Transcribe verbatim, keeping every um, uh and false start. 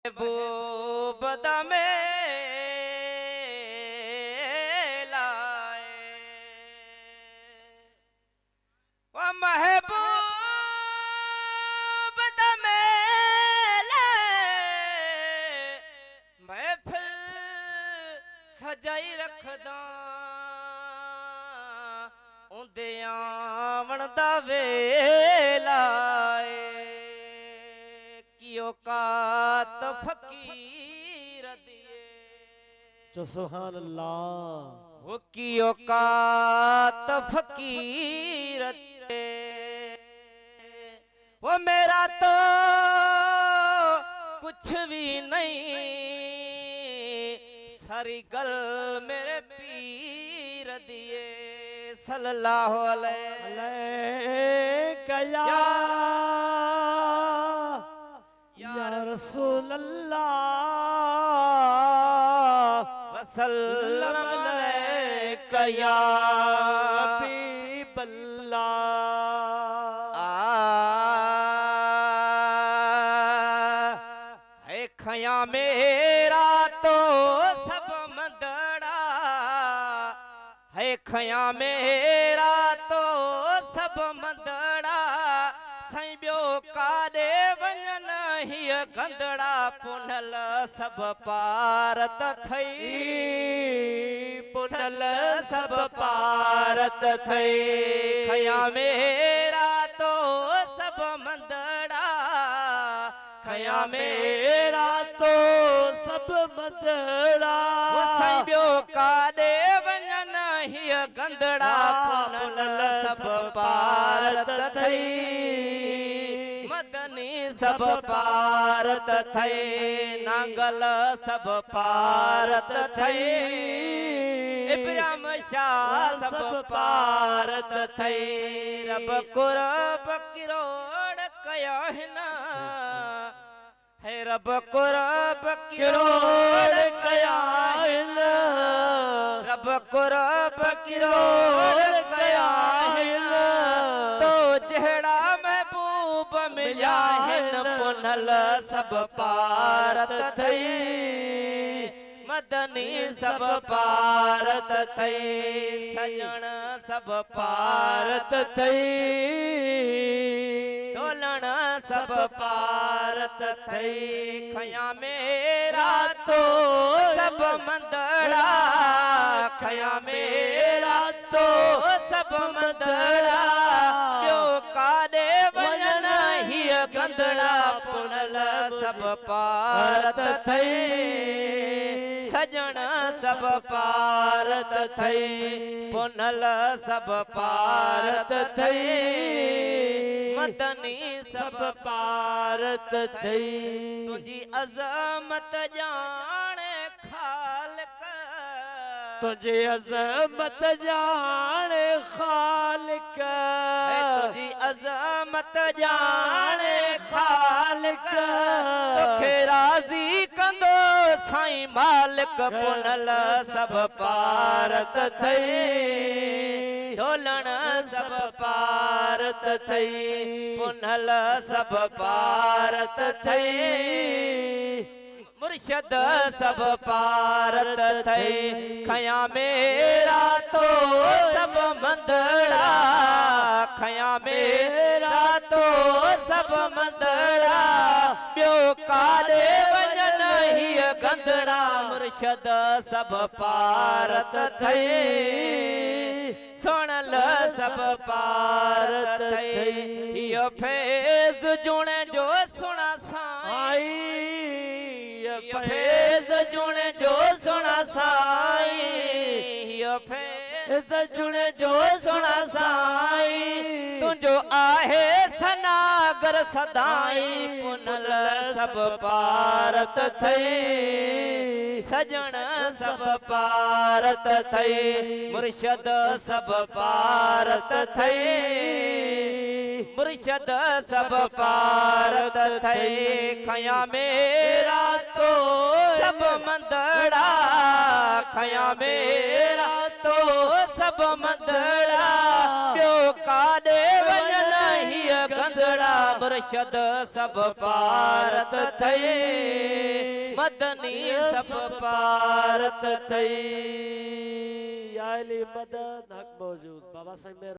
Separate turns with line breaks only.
महबूब दमे लाए वो महबूब दमे लाए महफिल सजाई रखदा उंदे आवण दा वेला औकात फकीर दिए
जो सुभान अल्लाह
वो की औकात फकीर दिए वो मेरा तो कुछ भी नहीं सारी गल मेरे पीर दिए सल्लल्लाहु अलैहि
या रसूल अल्लाह
वसल्लम अलैका या
हबीब अल्लाह।
है खया मेरा तो सब मंदड़ा है खया मेरा तो सब मंदड़ा साईं ब्यो कादे वञन हीअ गंदड़ा पुनल सब पारत थई पुनल सब पारत थई खया मेरा तो सब मंदड़ा खया मेरा
तो सब मंदड़ा
वो साईं ब्यो कादे वञन हीअ गंदड़ा पुनल सब पारत थई सब पारत थे नांगल सब पारत थे इब्राहिम शाह सब पारत थे रब कुरब किरोड़ कया है ना है रब कुरब किरोड़ कया है ना रब कुरब किरोड़ कया है ना तो जेड़ा महबूब मिला है पुनल सब पारत थई मदनी सब पारत थई सजन सब पारत थई डोलण सब पारत थई खया मेरा तो सब मंदड़ा खया मेरा तो सब मंदड़ा ब्यो कादे वञन हीअ गंदड़ा पुनल सब पारत थई सजण सब पारत थई पुनल सब पारत थई मदनी सब पारत थई तुझी अज़मत जाने खालिक
तुझे अज़मत जाने खालिक
तुझी अज़मत जाने खालिक तोखे राज़ी कंदो साईं मालिक पुनल सब पारत थई ढोलण सब पारत थई पुनल सब पारत थई मुर्शद सब पारत थई खया मेरा तो सब मंदड़ा खया मेरा तो सब मंदड़ा ब्यो कादे वञन हीअ गंदड़ा मुर्शद सब पारत थई सुनल सब पारत थई हीअ फैज़ जुणे जो सुना साईं फैज़ जुणे जो सुना साईं फैज़ जुणे जो सुना साईं तुझो आहे सनागर सदाई पुनल सब पारत थई सजण सब पारत थई मुर्शद सब पारत थई मुर्शद सब पारत थई खया मेरा तो सब मंदड़ा खया मेरा तो सब मंदड़ा ब्यो कादे वञन ही गंधड़ा मुर्शद सब पारत थई मदनी सब पारत थई
या अली मदद हक मौजूद बाबा साहब